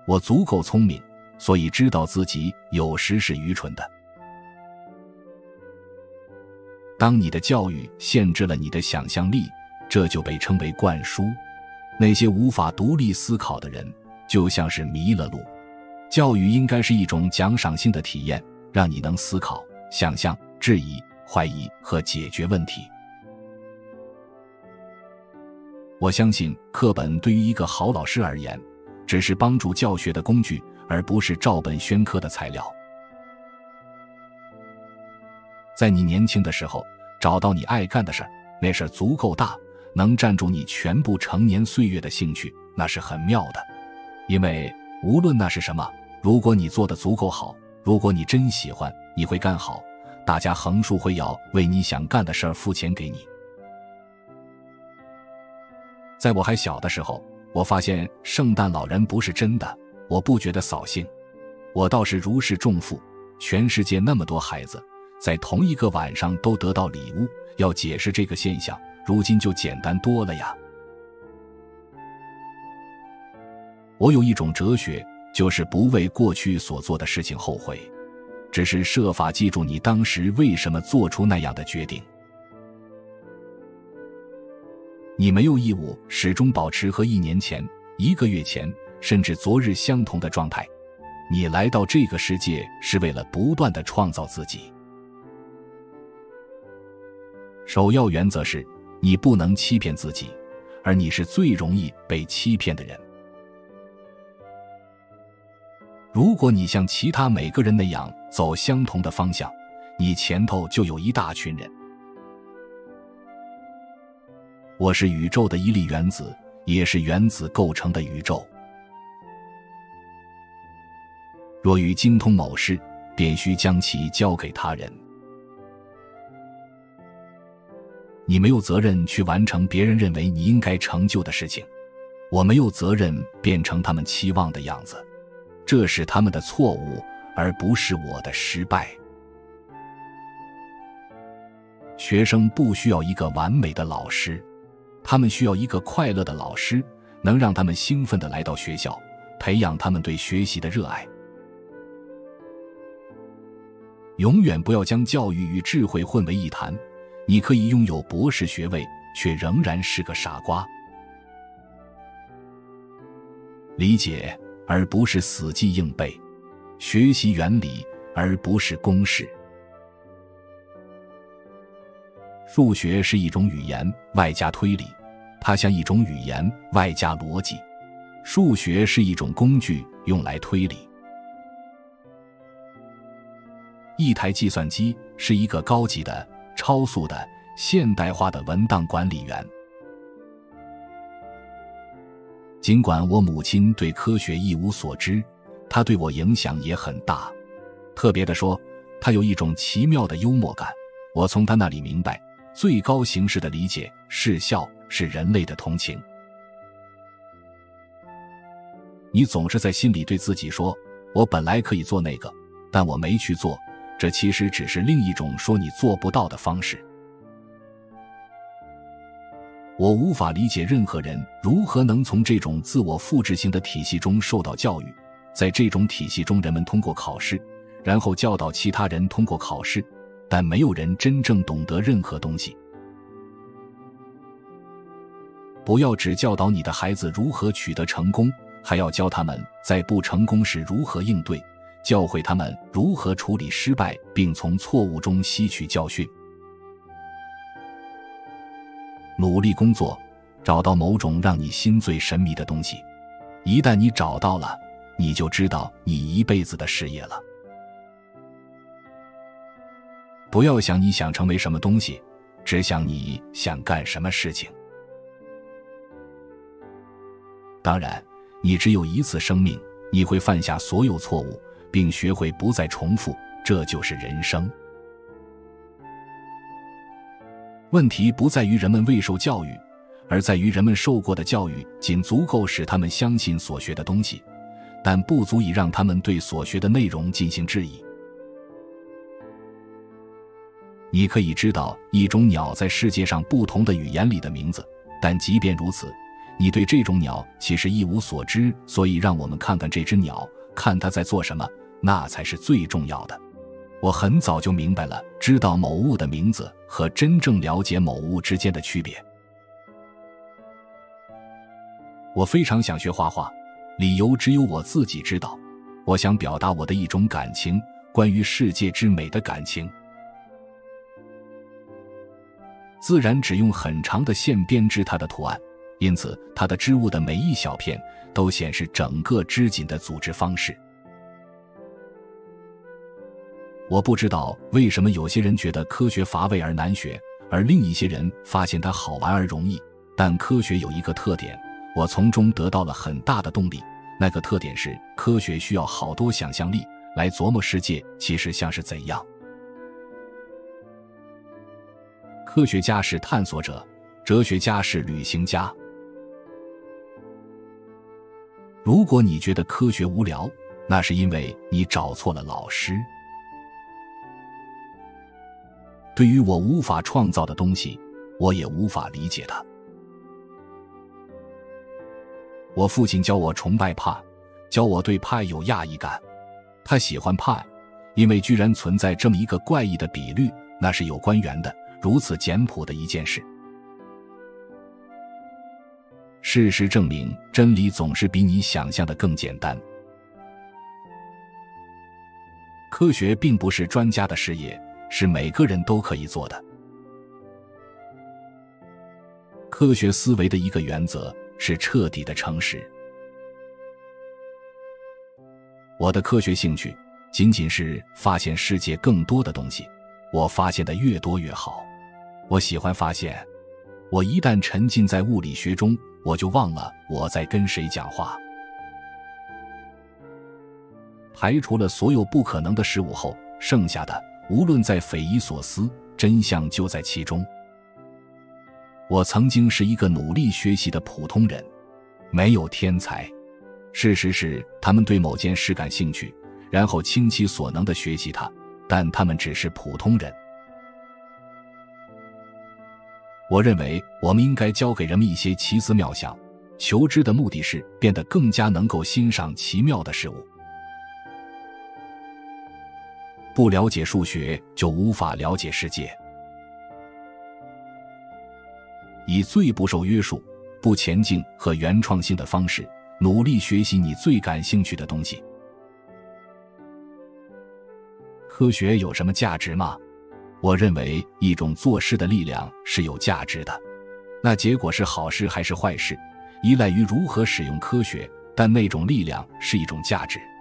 我足够聪明，所以知道自己有时是愚蠢的。当你的教育限制了你的想象力，这就被称为灌输。那些无法独立思考的人，就像是迷了路。教育应该是一种奖赏性的体验，让你能思考、想象、质疑、怀疑和解决问题。我相信课本对于一个好老师而言，只是帮助教学的工具，而不是照本宣科的材料。在你年轻的时候，找到你爱干的事儿，那事儿足够大，能占住你全部成年岁月的兴趣，那是很妙的。因为无论那是什么，如果你做得足够好，如果你真喜欢，你会干好，大家横竖会要为你想干的事儿付钱给你。在我还小的时候，我发现圣诞老人不是真的，我不觉得扫兴，我倒是如释重负，全世界那么多孩子，在同一个晚上都得到礼物，要解释这个现象，如今就简单多了呀。我有一种哲学，就是不为过去所做的事情后悔，只是设法记住你当时为什么做出那样的决定。你没有义务始终保持和1年前、1个月前，甚至昨日相同的状态。你来到这个世界是为了不断地创造自己。首要原则是，你不能欺骗自己，而你是最容易被欺骗的人。如果你像其他每个人那样走相同的方向，你前头就有一大群人。我是宇宙的一粒原子，也是原子构成的宇宙。若欲精通某事，便须将其交给他人。你没有责任去完成别人认为你应该成就的事情，我没有责任变成他们期望的样子，这是他们的错误，而不是我的失败。学生不需要一个完美的老师，他们需要一个快乐的老师，能让他们兴奋地来到学校，培养他们对学习的热爱。永远不要将教育与智慧混为一谈，你可以拥有博士学位，却仍然是个傻瓜。理解而不是死记硬背，学习原理而不是公式。数学是一种语言，外加推理，它像一种语言，外加逻辑。数学是一种工具，用来推理。一台计算机是一个高级的、超速的、现代化的文档管理员。尽管我母亲对科学一无所知，她对我影响也很大。特别的说，她有一种奇妙的幽默感，我从她那里明白，最高形式的理解是笑，是人类的同情。你总是在心里对自己说，我本来可以做那个，但我没去做，这其实只是另一种说你做不到的方式。我无法理解任何人如何能从这种自我复制型的体系中受到教育。在这种体系中，人们通过考试，然后教导其他人通过考试，但没有人真正懂得任何东西。不要只教导你的孩子如何取得成功，还要教他们在不成功时如何应对，教会他们如何处理失败，并从错误中吸取教训。努力工作，找到某种让你心醉神迷的东西。一旦你找到了，你就知道你一辈子的事业了。不要想你想成为什么东西，只想你想干什么事情。当然，你只有一次生命，你会犯下所有错误，并学会不再重复，这就是人生。问题不在于人们未受教育，而在于人们受过的教育仅足够使他们相信所学的东西，但不足以让他们对所学的内容进行质疑。你可以知道一种鸟在世界上不同的语言里的名字，但即便如此， 你对这种鸟其实一无所知，所以让我们看看这只鸟，看它在做什么，那才是最重要的。我很早就明白了，知道某物的名字和真正了解某物之间的区别。我非常想学画画，理由只有我自己知道。我想表达我的一种感情，关于世界之美的感情。自然只用很长的线编织它的图案，因此它的织物的每一小片都显示整个织锦的组织方式。我不知道为什么有些人觉得科学乏味而难学，而另一些人发现它好玩而容易，但科学有一个特点，我从中得到了很大的动力，那个特点是科学需要好多想象力来琢磨世界其实像是怎样。科学家是探索者，哲学家是旅行家。如果你觉得科学无聊，那是因为你找错了老师。对于我无法创造的东西，我也无法理解它。我父亲教我崇拜派，教我对派有讶异感。他喜欢派，因为居然存在这么一个怪异的比率，那是有关元的，如此简朴的一件事。事实证明，真理总是比你想象的更简单。科学并不是专家的事业，是每个人都可以做的。科学思维的一个原则是彻底的诚实。我的科学兴趣仅仅是发现世界更多的东西，我发现的越多越好。我喜欢发现，我一旦沉浸在物理学中，我就忘了我在跟谁讲话。排除了所有不可能的事物后，剩下的无论再匪夷所思，真相就在其中。我曾经是一个努力学习的普通人，没有天才。事实是，他们对某件事感兴趣，然后倾其所能地学习它，但他们只是普通人。我认为我们应该教给人们一些奇思妙想，求知的目的是变得更加能够欣赏奇妙的事物。不了解数学，就无法了解世界。以最不受约束、不前进和原创性的方式，努力学习你最感兴趣的东西。科学有什么价值吗？我认为一种做事的力量是有价值的，那结果是好事还是坏事，依赖于如何使用科学，但那种力量是一种价值。